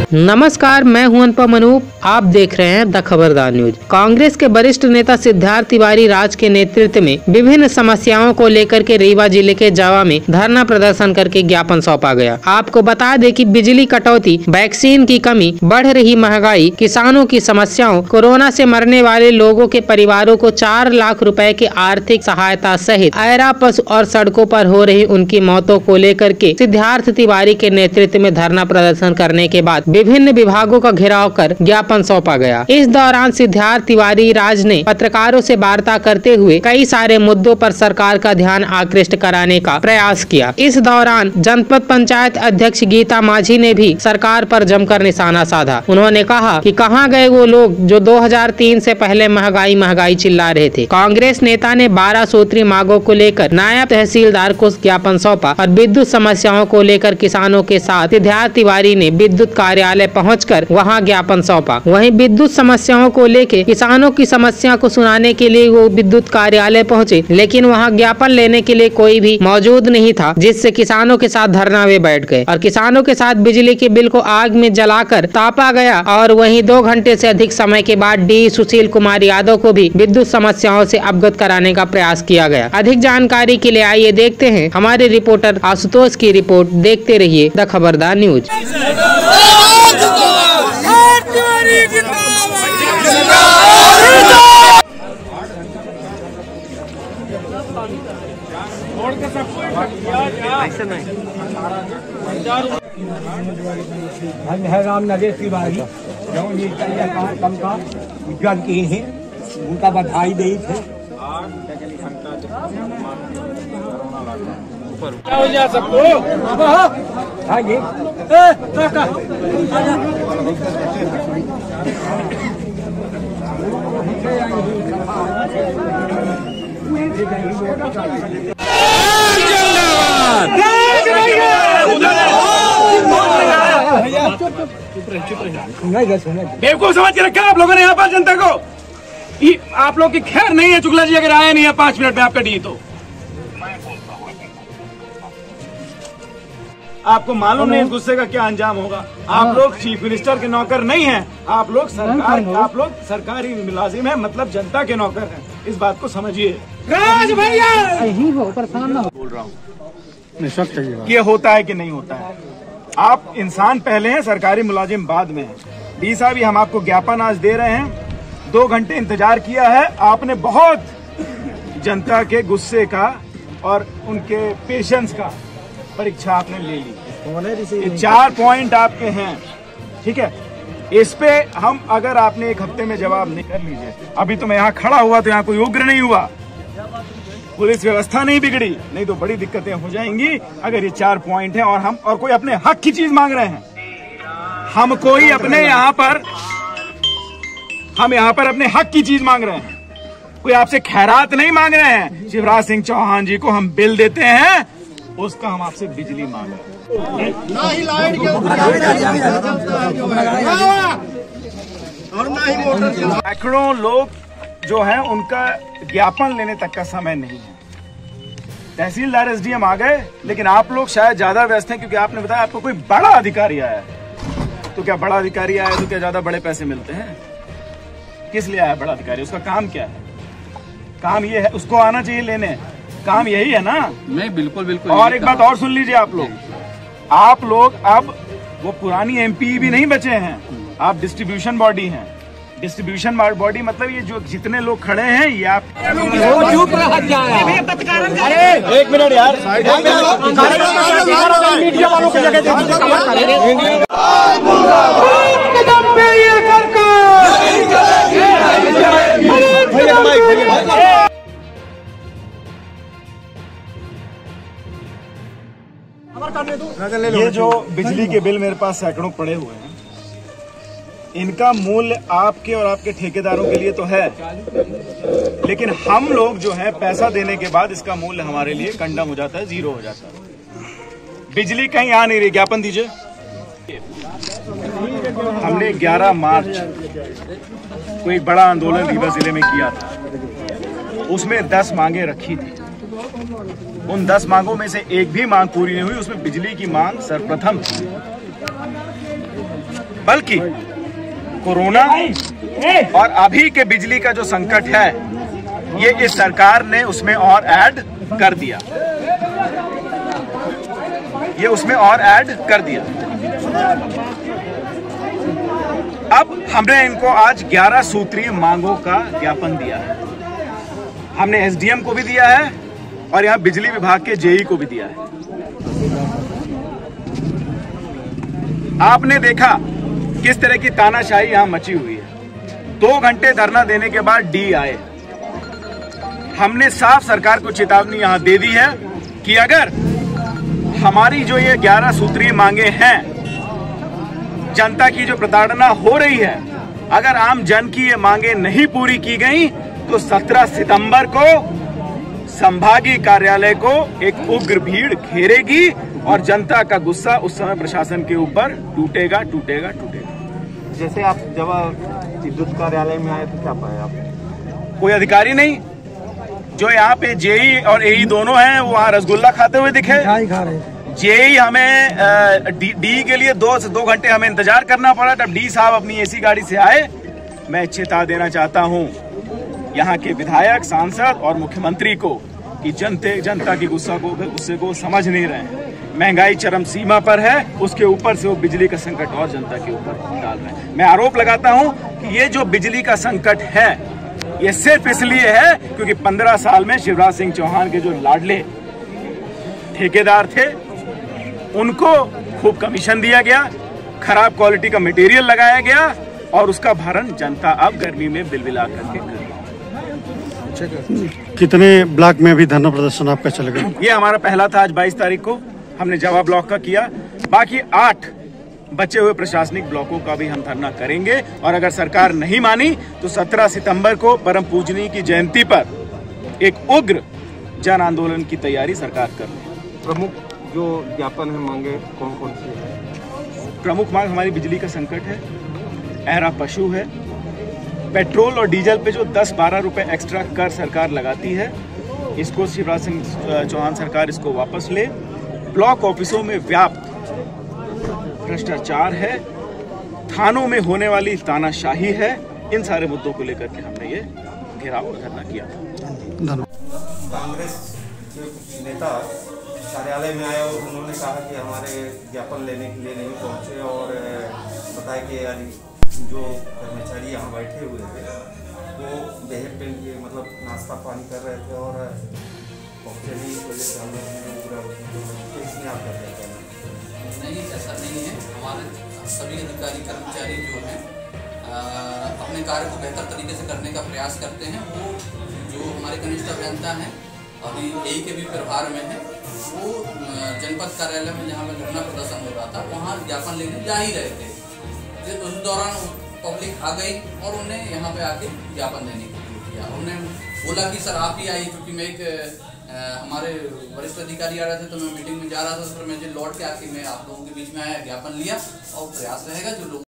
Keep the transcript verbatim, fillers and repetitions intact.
नमस्कार, मैं हूं अनुपम अनूप। आप देख रहे हैं द खबरदार न्यूज। कांग्रेस के वरिष्ठ नेता सिद्धार्थ तिवारी राज के नेतृत्व में विभिन्न समस्याओं को लेकर के रीवा जिले के जावा में धरना प्रदर्शन करके ज्ञापन सौंपा गया। आपको बता दें कि बिजली कटौती, वैक्सीन की कमी, बढ़ रही महंगाई, किसानों की समस्याओं, कोरोना से मरने वाले लोगों के परिवारों को चार लाख रुपए की आर्थिक सहायता सहित आयरा पशु और सड़कों पर हो रही उनकी मौतों को लेकर के सिद्धार्थ तिवारी के नेतृत्व में धरना प्रदर्शन करने के बाद विभिन्न विभागों का घेराव कर ज्ञापन सौंपा गया। इस दौरान सिद्धार्थ तिवारी राज ने पत्रकारों से वार्ता करते हुए कई सारे मुद्दों पर सरकार का ध्यान आकृष्ट कराने का प्रयास किया। इस दौरान जनपद पंचायत अध्यक्ष गीता माझी ने भी सरकार पर जमकर निशाना साधा। उन्होंने कहा कि कहां गए वो लोग जो दो हज़ार तीन से पहले महंगाई महंगाई चिल्ला रहे थे। कांग्रेस नेता ने बारह सूत्री मांगों को लेकर नायब तहसीलदार को ज्ञापन सौंपा और विद्युत समस्याओं को लेकर किसानों के साथ सिद्धार्थ तिवारी ने विद्युत कार्यालय पहुंचकर वहां ज्ञापन सौंपा। वहीं विद्युत समस्याओं को लेकर किसानों की समस्या को सुनाने के लिए वो विद्युत कार्यालय पहुंचे, लेकिन वहां ज्ञापन लेने के लिए कोई भी मौजूद नहीं था, जिससे किसानों के साथ धरना में बैठ गए और किसानों के साथ बिजली के बिल को आग में जलाकर तापा गया। और वहीं दो घंटे से अधिक समय के बाद डी सुशील कुमार यादव को भी विद्युत समस्याओं से अवगत कराने का प्रयास किया गया। अधिक जानकारी के लिए आइए देखते हैं हमारे रिपोर्टर आशुतोष की रिपोर्ट। देखते रहिए द खबरदार न्यूज। है राम नरेश तिवारी जो कम का उज्जवल की है, उनका बधाई दी थे। सबको हाँ जी बेवकूफ समझ के रखा आप लोगों ने यहाँ पर जनता को। आप लोग की खैर नहीं है चुगला जी अगर आया नहीं है पांच मिनट में आपका डी तो आपको मालूम नहीं गुस्से का क्या अंजाम होगा। आप लोग चीफ मिनिस्टर के नौकर नहीं हैं, आप लोग सरकार आप लोग सरकारी मुलाजिम हैं, मतलब जनता के नौकर हैं। इस बात को समझिए। राज भैया परेशान ना बोल रहा हूँ ये होता है कि नहीं होता है। आप इंसान पहले हैं, सरकारी मुलाजिम बाद में है। डी साहब हम आपको ज्ञापन आज दे रहे हैं। दो घंटे इंतजार किया है आपने, बहुत जनता के गुस्से का और उनके पेशेंस का परीक्षा आपने ले ली। ये चार पॉइंट आपके हैं, ठीक है। इस पे हम अगर आपने एक हफ्ते में जवाब नहीं कर लीजिए, अभी तो मैं यहाँ खड़ा हुआ तो यहाँ कोई उग्र नहीं हुआ, पुलिस व्यवस्था नहीं बिगड़ी, नहीं तो बड़ी दिक्कतें हो जाएंगी। अगर ये चार पॉइंट हैं और हम और कोई अपने हक की चीज मांग रहे हैं, हम कोई अपने यहाँ पर हम यहाँ पर अपने हक की चीज मांग रहे हैं, कोई आपसे खैरात नहीं मांग रहे हैं। शिवराज सिंह चौहान जी को हम बिल देते हैं, उसका हम आपसे बिजली मांग रहे हैं, ना ही लाइट के और ना ही मोटर। सैकड़ों लोग जो हैं उनका ज्ञापन लेने तक का समय नहीं है। तहसीलदार एसडीएम आ गए, लेकिन आप लोग शायद ज्यादा व्यस्त हैं क्योंकि आपने बताया आपको कोई बड़ा अधिकारी आया है। तो क्या बड़ा अधिकारी आया तो क्या ज्यादा बड़े पैसे मिलते हैं? किस लिए आया बड़ा अधिकारी? उसका काम क्या है? काम ये है, उसको आना चाहिए लेने, काम यही है ना? नहीं, बिल्कुल बिल्कुल। और एक बात और सुन लीजिए, आप लोग आप लोग अब वो पुरानी एमपी भी नहीं बचे हैं, आप डिस्ट्रीब्यूशन बॉडी हैं। डिस्ट्रीब्यूशन बॉडी मतलब ये जो जितने लोग खड़े हैं ये आप एक मिनट यार, मीडिया वालों की जगह ये जो बिजली के बिल मेरे पास सैकड़ों पड़े हुए हैं, इनका मूल्य आपके और आपके ठेकेदारों के लिए तो है, लेकिन हम लोग जो है पैसा देने के बाद इसका मूल्य हमारे लिए कंडम हो जाता है, जीरो हो जाता है। बिजली कहीं आ नहीं रही, ज्ञापन दीजिए। हमने ग्यारह मार्च को एक बड़ा आंदोलन रीवा जिले में किया था, उसमें दस मांगे रखी थी। उन दस मांगों में से एक भी मांग पूरी नहीं हुई, उसमें बिजली की मांग सर्वप्रथम थी। बल्कि कोरोना और अभी के बिजली का जो संकट है ये इस सरकार ने उसमें और ऐड कर दिया, ये उसमें और ऐड कर दिया। अब हमने इनको आज ग्यारह सूत्रीय मांगों का ज्ञापन दिया है। हमने एसडीएम को भी दिया है और यहां बिजली विभाग के जेई को भी दिया है। आपने देखा किस तरह की तानाशाही यहां मची हुई है। दो घंटे धरना देने के बाद डी आए। हमने साफ सरकार को चेतावनी यहां दे दी है कि अगर हमारी जो ये ग्यारह सूत्रीय मांगे हैं, जनता की जो प्रताड़ना हो रही है, अगर आम जन की ये मांगे नहीं पूरी की गई तो सत्रह सितंबर को संभागीय कार्यालय को एक उग्र भीड़ घेरेगी और जनता का गुस्सा उस समय प्रशासन के ऊपर टूटेगा टूटेगा टूटेगा। जैसे आप जब विद्युत कार्यालय में आए तो क्या पाए आप? कोई अधिकारी नहीं। जो यहाँ पे जेई और एई दोनों हैं वो वहाँ रसगुल्ला खाते हुए दिखे। जेई हमें डी, डी के लिए दो से दो घंटे हमें इंतजार करना पड़ा। तब डी साहब अपनी एसी गाड़ी से आए। मैं चेता देना चाहता हूँ यहाँ के विधायक, सांसद और मुख्यमंत्री को कि जनते जनता की गुस्सा को गुस्से को समझ नहीं रहे हैं। महंगाई चरम सीमा पर है, उसके ऊपर से वो बिजली का संकट और जनता के ऊपर डाल रहे हैं। मैं आरोप लगाता हूँ कि ये जो बिजली का संकट है ये सिर्फ इसलिए है क्योंकि पंद्रह साल में शिवराज सिंह चौहान के जो लाडले ठेकेदार थे उनको खूब कमीशन दिया गया, खराब क्वालिटी का मटेरियल लगाया गया और उसका भरण जनता अब गर्मी में बिलबिला करके कर रही है। कितने ब्लॉक में अभी धरना प्रदर्शन आपका चलेगा? ये हमारा पहला था, आज बाईस तारीख को हमने जवाब ब्लॉक का किया। बाकी आठ बचे हुए प्रशासनिक ब्लॉकों का भी हम धरना करेंगे और अगर सरकार नहीं मानी तो सत्रह सितंबर को परम पूजनीय की जयंती पर एक उग्र जन आंदोलन की तैयारी सरकार कर रही है। प्रमुख जो ज्ञापन है मांगे कौन कौन सी है? प्रमुख मांग हमारी बिजली का संकट है, ऐरा पशु है, पेट्रोल और डीजल पे जो दस बारह रुपए एक्स्ट्रा कर सरकार लगाती है इसको शिवराज सिंह चौहान सरकार इसको वापस ले। ब्लॉक ऑफिसों में व्याप्त भ्रष्टाचार है, थानों में होने वाली तानाशाही है। इन सारे मुद्दों को लेकर के हमने ये घेराव और धरना किया। कांग्रेस के नेता कार्यालय में आए और उन्होंने कहा कि हमारे ज्ञापन लेने के लिए नहीं पहुंचे और बताया कि जो कर्मचारी यहाँ बैठे हुए थे वो बेहद पेन के मतलब नाश्ता पानी कर रहे थे और पहुंचे नहीं, इस वजह से हम लोग पूरा इसमें आप कर रहे थे। नहीं, ऐसा नहीं है। हमारे सभी अधिकारी कर्मचारी जो हैं अपने कार्य को बेहतर तरीके से करने का प्रयास करते हैं। वो जो हमारे कनिष्ठ अभियंता हैं अभी ए के भी प्रभार में है, वो जनपद कार्यालय में जहाँ पे धरना प्रदर्शन हो रहा था वहाँ ज्ञापन लेने जा ही रहे थे। उस दौरान पब्लिक आ गई और उन्हें यहाँ पे आके ज्ञापन देने के लिए किया। उन्होंने बोला कि सर आप ही आइए, क्योंकि मैं एक आ, हमारे वरिष्ठ अधिकारी आ रहे थे तो मैं मीटिंग में जा रहा था। फिर मैं लौट के आके मैं आप लोगों के बीच में आया, ज्ञापन लिया और प्रयास रहेगा जो लोग